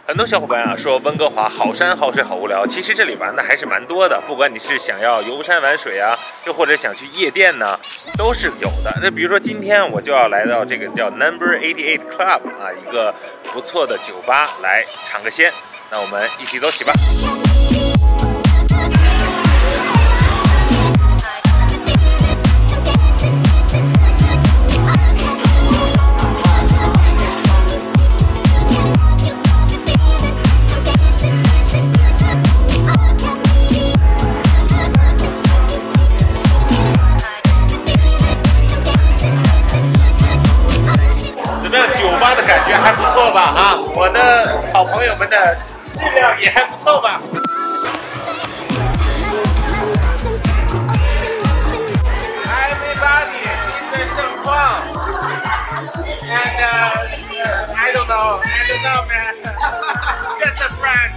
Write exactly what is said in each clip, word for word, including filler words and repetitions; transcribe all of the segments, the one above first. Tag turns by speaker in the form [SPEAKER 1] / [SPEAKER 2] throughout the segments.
[SPEAKER 1] 很多小伙伴啊说温哥华好山好水好无聊，其实这里玩的还是蛮多的。不管你是想要游山玩水啊，又或者想去夜店呢，都是有的。那比如说今天我就要来到这个叫 Number eighty-eight Club 啊，一个不错的酒吧来尝个鲜。那我们一起走起吧。酒吧的感觉还不错吧？啊，我的好朋友们的质量也还不错吧？哎，没把你比赛盛况 ，and uh, I don't know, I don't know, man, just a friend。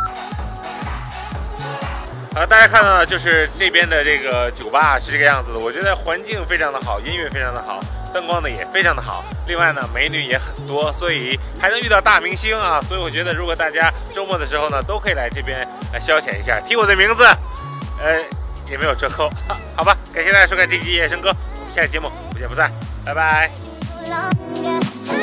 [SPEAKER 1] 好，大家看到就是这边的这个酒吧是这个样子的，我觉得环境非常的好，音乐非常的好。灯光呢也非常的好，另外呢美女也很多，所以还能遇到大明星啊！所以我觉得如果大家周末的时候呢，都可以来这边来消遣一下，提我的名字，呃，也没有折扣，好吧？感谢大家收看这期夜生歌，我们下期节目不见不散，拜拜。